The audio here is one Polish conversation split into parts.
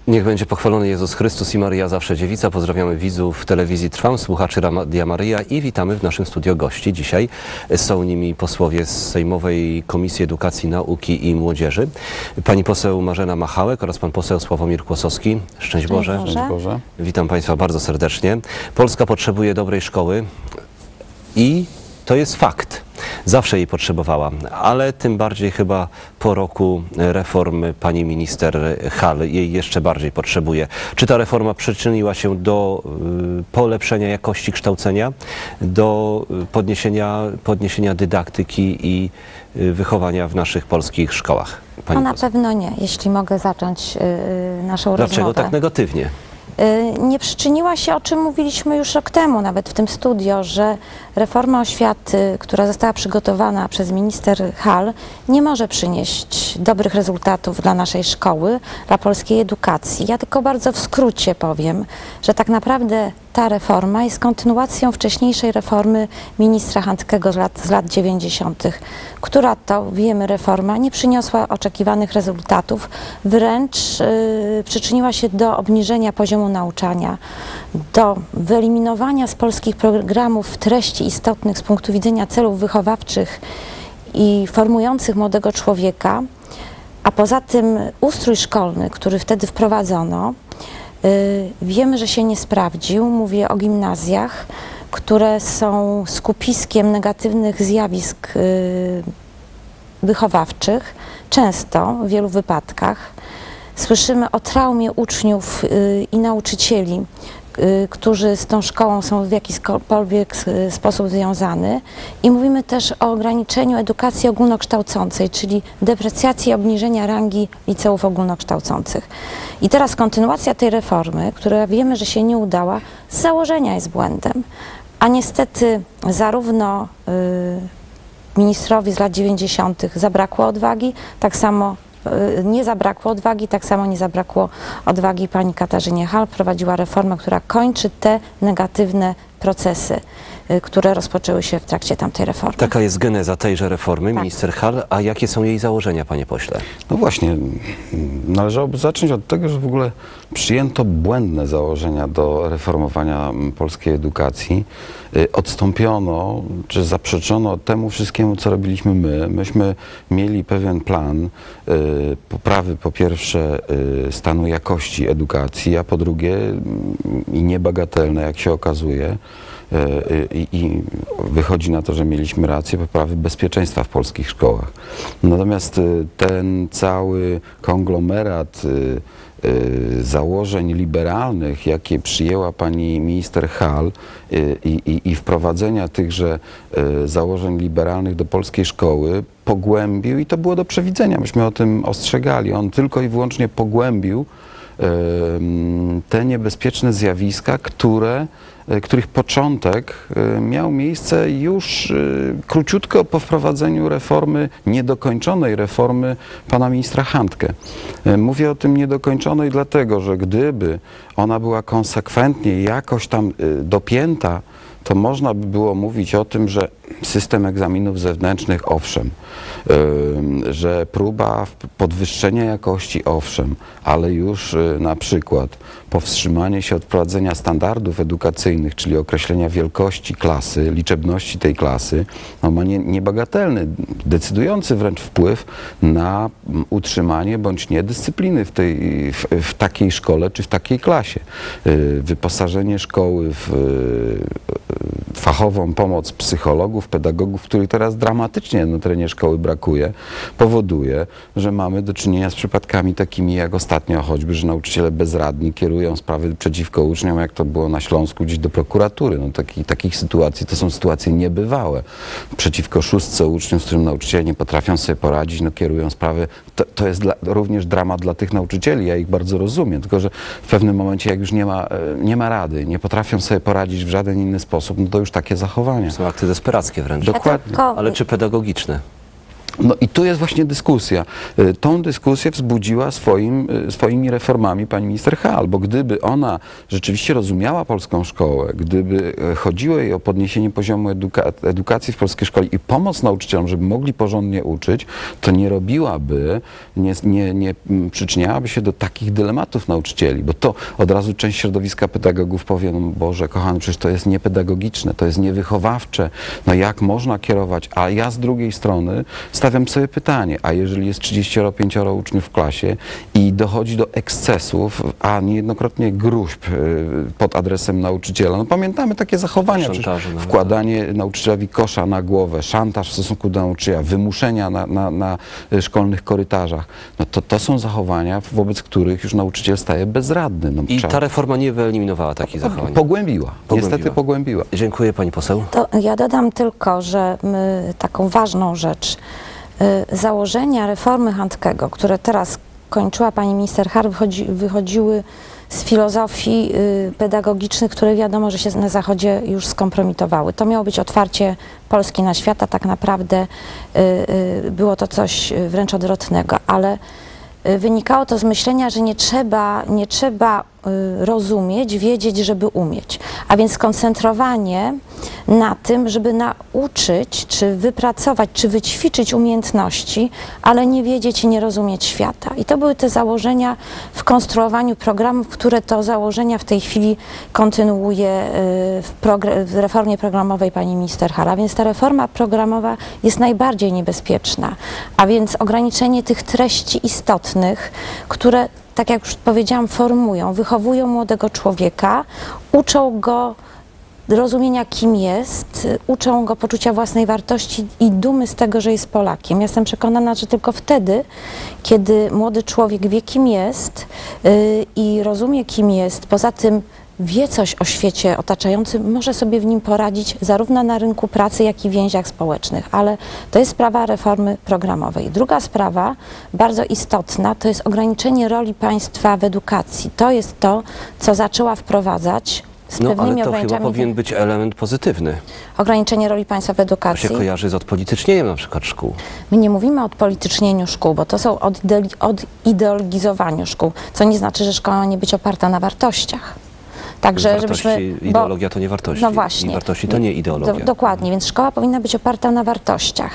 Niech będzie pochwalony Jezus Chrystus i Maryja Zawsze Dziewica. Pozdrawiamy widzów telewizji Trwam, słuchaczy Radia Maryja i witamy w naszym studio gości. Dzisiaj są nimi posłowie z Sejmowej Komisji Edukacji, Nauki i Młodzieży. Pani poseł Marzena Machałek oraz pan poseł Sławomir Kłosowski. Szczęść Boże. Szczęść Boże. Witam Państwa bardzo serdecznie. Polska potrzebuje dobrej szkoły i to jest fakt. Zawsze jej potrzebowała, ale tym bardziej chyba po roku reform pani minister Hall jej jeszcze bardziej potrzebuje. Czy ta reforma przyczyniła się do polepszenia jakości kształcenia, do podniesienia dydaktyki i wychowania w naszych polskich szkołach? No na pewno nie, jeśli mogę zacząć naszą rozmowę. Dlaczego tak negatywnie? Nie przyczyniła się, o czym mówiliśmy już rok temu, nawet w tym studio, że reforma oświaty, która została przygotowana przez minister Hall, nie może przynieść dobrych rezultatów dla naszej szkoły, dla polskiej edukacji. Ja tylko bardzo w skrócie powiem, że tak naprawdę ta reforma jest kontynuacją wcześniejszej reformy ministra Handkego z lat 90., która to, wiemy, reforma nie przyniosła oczekiwanych rezultatów, wręcz przyczyniła się do obniżenia poziomu nauczania, do wyeliminowania z polskich programów treści istotnych z punktu widzenia celów wychowawczych i formujących młodego człowieka, a poza tym ustrój szkolny, który wtedy wprowadzono, wiemy, że się nie sprawdził. Mówię o gimnazjach, które są skupiskiem negatywnych zjawisk wychowawczych. Często, w wielu wypadkach, słyszymy o traumie uczniów i nauczycieli, którzy z tą szkołą są w jakikolwiek sposób związani. I mówimy też o ograniczeniu edukacji ogólnokształcącej, czyli deprecjacji i obniżenia rangi liceów ogólnokształcących. I teraz kontynuacja tej reformy, która wiemy, że się nie udała, z założenia jest błędem. A niestety zarówno ministrowi z lat 90. zabrakło odwagi, tak samo nie zabrakło odwagi, tak samo nie zabrakło odwagi pani Katarzynie Hall. Prowadziła reformę, która kończy te negatywne procesy, które rozpoczęły się w trakcie tamtej reformy. Taka jest geneza tejże reformy, minister Hall, a jakie są jej założenia, panie pośle? No właśnie, należałoby zacząć od tego, że w ogóle przyjęto błędne założenia do reformowania polskiej edukacji. Odstąpiono, czy zaprzeczono temu wszystkiemu, co robiliśmy my. Myśmy mieli pewien plan poprawy, po pierwsze, stanu jakości edukacji, a po drugie, i niebagatelne, jak się okazuje, i wychodzi na to, że mieliśmy rację, poprawy bezpieczeństwa w polskich szkołach. Natomiast ten cały konglomerat założeń liberalnych, jakie przyjęła pani minister Hall i wprowadzenia tychże założeń liberalnych do polskiej szkoły pogłębił, i to było do przewidzenia, myśmy o tym ostrzegali, on tylko i wyłącznie pogłębił te niebezpieczne zjawiska, których początek miał miejsce już króciutko po wprowadzeniu reformy, niedokończonej reformy pana ministra Handke. Mówię o tym niedokończonej dlatego, że gdyby ona była konsekwentnie jakoś tam dopięta, to można by było mówić o tym, że system egzaminów zewnętrznych, owszem, że próba podwyższenia jakości, owszem, ale już na przykład powstrzymanie się od wprowadzenia standardów edukacyjnych, czyli określenia wielkości klasy, liczebności tej klasy, no ma niebagatelny, decydujący wręcz wpływ na utrzymanie bądź nie dyscypliny w takiej szkole czy w takiej klasie. Wyposażenie szkoły w fachową pomoc psychologów, pedagogów, których teraz dramatycznie na terenie szkoły brakuje, powoduje, że mamy do czynienia z przypadkami takimi jak ostatnio choćby, że nauczyciele bezradni kierują sprawy przeciwko uczniom, jak to było na Śląsku, gdzieś do prokuratury. No, takich sytuacji, to są sytuacje niebywałe. Przeciwko 6 uczniów, z którym nauczyciele nie potrafią sobie poradzić, no, kierują sprawy. To jest również dramat dla tych nauczycieli, ja ich bardzo rozumiem, tylko że w pewnym momencie, jak już nie ma rady, nie potrafią sobie poradzić w żaden inny sposób, no to już takie zachowania. Są akty desperackie wręcz. Dokładnie. Ale czy pedagogiczne? No i tu jest właśnie dyskusja. Tą dyskusję wzbudziła swoimi reformami pani minister Hall, bo gdyby ona rzeczywiście rozumiała polską szkołę, gdyby chodziło jej o podniesienie poziomu edukacji w polskiej szkole i pomoc nauczycielom, żeby mogli porządnie uczyć, to nie robiłaby, nie przyczyniałaby się do takich dylematów nauczycieli, bo to od razu część środowiska pedagogów powie, no Boże kochany, przecież to jest niepedagogiczne, to jest niewychowawcze, no jak można kierować, a ja z drugiej strony stawiam sobie pytanie, a jeżeli jest 35 uczniów w klasie i dochodzi do ekscesów, a niejednokrotnie gruźb pod adresem nauczyciela, no pamiętamy takie zachowania, wkładanie nauczycielowi kosza na głowę, szantaż w stosunku do nauczyciela, wymuszenia na szkolnych korytarzach, no to są zachowania, wobec których już nauczyciel staje bezradny. No, I ta reforma nie wyeliminowała takich zachowań? Pogłębiła. Niestety pogłębiła. Dziękuję pani poseł. To ja dodam tylko, że taką ważną rzecz, założenia reformy Handkego, które teraz kończyła pani minister Hall, wychodziły z filozofii pedagogicznych, które wiadomo, że się na Zachodzie już skompromitowały. To miało być otwarcie Polski na świat, a tak naprawdę było to coś wręcz odwrotnego, ale wynikało to z myślenia, że nie trzeba rozumieć, wiedzieć, żeby umieć. A więc skoncentrowanie na tym, żeby nauczyć, czy wypracować, czy wyćwiczyć umiejętności, ale nie wiedzieć i nie rozumieć świata. I to były te założenia w konstruowaniu programów, które to założenia w tej chwili kontynuuje w reformie programowej pani minister Hall. A więc ta reforma programowa jest najbardziej niebezpieczna. A więc ograniczenie tych treści istotnych, które, tak jak już powiedziałam, formują, wychowują młodego człowieka, uczą go rozumienia, kim jest, uczą go poczucia własnej wartości i dumy z tego, że jest Polakiem. Ja jestem przekonana, że tylko wtedy, kiedy młody człowiek wie, kim jest i rozumie, kim jest, poza tym wie coś o świecie otaczającym, może sobie w nim poradzić zarówno na rynku pracy, jak i w więziach społecznych. Ale to jest sprawa reformy programowej. Druga sprawa, bardzo istotna, to jest ograniczenie roli państwa w edukacji. To jest to, co zaczęła wprowadzać z pewnymi ale to chyba powinien być element pozytywny. Ograniczenie roli państwa w edukacji. To się kojarzy z odpolitycznieniem na przykład szkół. My nie mówimy o odpolitycznieniu szkół, bo to są odideologizowaniu szkół, co nie znaczy, że szkoła ma nie być oparta na wartościach. Także, ideologia to nie wartości. No właśnie. I wartości to nie ideologia. Dokładnie, więc szkoła powinna być oparta na wartościach.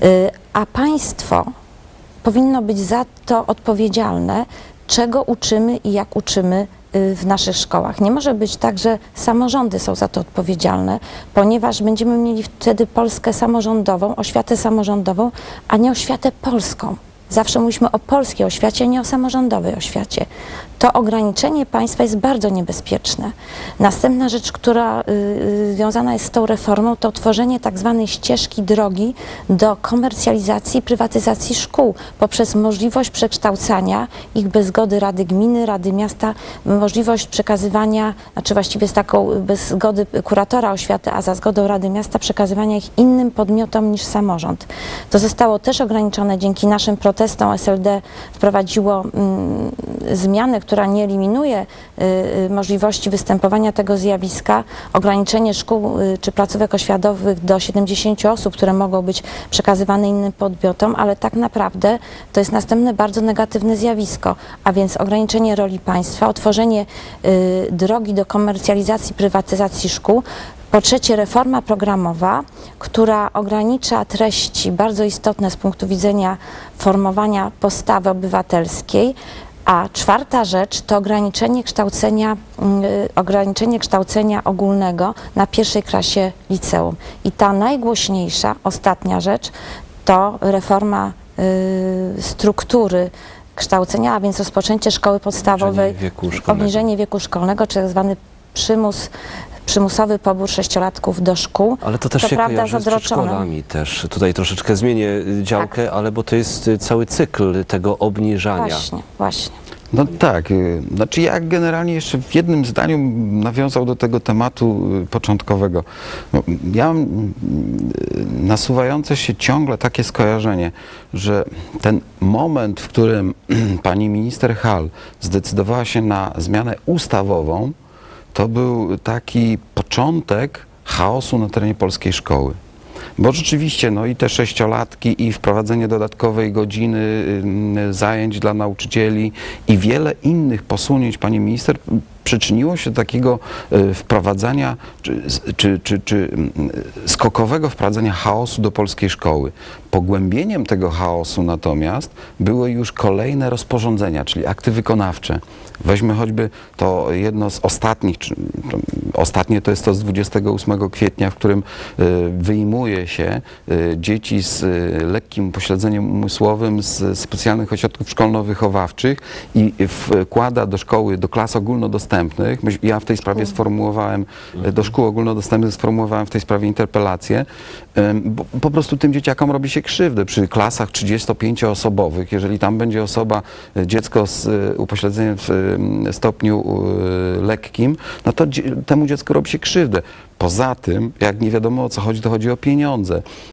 A państwo powinno być za to odpowiedzialne, czego uczymy i jak uczymy w naszych szkołach. Nie może być tak, że samorządy są za to odpowiedzialne, ponieważ będziemy mieli wtedy Polskę samorządową, oświatę samorządową, a nie oświatę polską. Zawsze mówiliśmy o polskiej oświacie, nie o samorządowej oświacie. To ograniczenie państwa jest bardzo niebezpieczne. Następna rzecz, która związana jest z tą reformą, to tworzenie tak zwanej ścieżki drogi do komercjalizacji i prywatyzacji szkół poprzez możliwość przekształcania ich bez zgody Rady Gminy, Rady Miasta, możliwość przekazywania, znaczy właściwie z taką bez zgody kuratora oświaty, a za zgodą Rady Miasta przekazywania ich innym podmiotom niż samorząd. To zostało też ograniczone dzięki naszym protestom. SLD wprowadziło zmianę, która nie eliminuje możliwości występowania tego zjawiska, ograniczenie szkół czy placówek oświatowych do 70 osób, które mogą być przekazywane innym podmiotom, ale tak naprawdę to jest następne bardzo negatywne zjawisko, a więc ograniczenie roli państwa, otworzenie drogi do komercjalizacji, prywatyzacji szkół. Po trzecie, reforma programowa, która ogranicza treści bardzo istotne z punktu widzenia formowania postawy obywatelskiej. A czwarta rzecz to ograniczenie kształcenia ogólnego na pierwszej klasie liceum. I ta najgłośniejsza, ostatnia rzecz to reforma struktury kształcenia, a więc rozpoczęcie szkoły podstawowej, obniżenie wieku szkolnego, czy tak zwany przymusowy pobór 6-latków do szkół. Ale to też się kojarzy z przedszkolami też. Tutaj troszeczkę zmienię działkę, tak. Ale bo to jest cały cykl tego obniżania. Właśnie. No tak, znaczy ja generalnie jeszcze w jednym zdaniu nawiązał do tego tematu początkowego. Ja mam nasuwające się ciągle takie skojarzenie, że ten moment, w którym pani minister Hall zdecydowała się na zmianę ustawową, to był taki początek chaosu na terenie polskiej szkoły. Bo rzeczywiście, no i te 6-latki i wprowadzenie dodatkowej godziny zajęć dla nauczycieli i wiele innych posunięć, pani minister, przyczyniło się do takiego wprowadzania, czy skokowego wprowadzenia chaosu do polskiej szkoły. Pogłębieniem tego chaosu natomiast były już kolejne rozporządzenia, czyli akty wykonawcze. Weźmy choćby to jedno z ostatnich, ostatnie to jest to z 28 kwietnia, w którym wyjmuje się dzieci z lekkim upośledzeniem umysłowym z specjalnych ośrodków szkolno-wychowawczych i wkłada do szkoły, do klas ogólnodostępnych. Ja w tej sprawie sformułowałem, do szkół ogólnodostępnych sformułowałem w tej sprawie interpelację, bo po prostu tym dzieciakom robi się krzywdę. Przy klasach 35-osobowych, jeżeli tam będzie dziecko z upośledzeniem w stopniu lekkim, no to temu dziecku robi się krzywdę. Poza tym, jak nie wiadomo o co chodzi, to chodzi o pieniądze.